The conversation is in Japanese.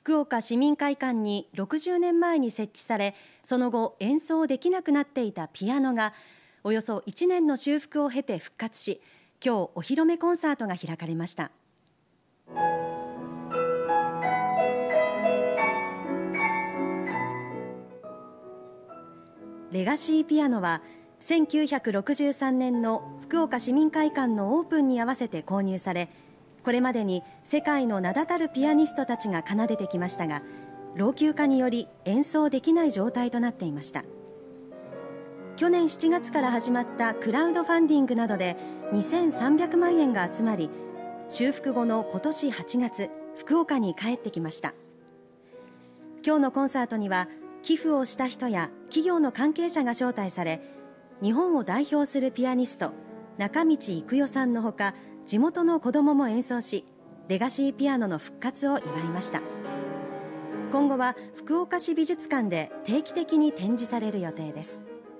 福岡市民会館に60年前に設置され、その後演奏できなくなっていたピアノがおよそ1年の修復を経て復活し、今日お披露目コンサートが開かれました。レガシーピアノは1963年の福岡市民会館のオープンに合わせて購入され、これまでに世界の名だたるピアニストたちが奏でてきましたが、老朽化により演奏できない状態となっていました。去年7月から始まったクラウドファンディングなどで2300万円が集まり、修復後の今年8月、福岡に帰ってきました。今日のコンサートには寄付をした人や企業の関係者が招待され、日本を代表するピアニスト中道郁代さんのほか、地元の子どもも演奏し、レガシーピアノの復活を祝いました。今後は福岡市美術館で定期的に展示される予定です。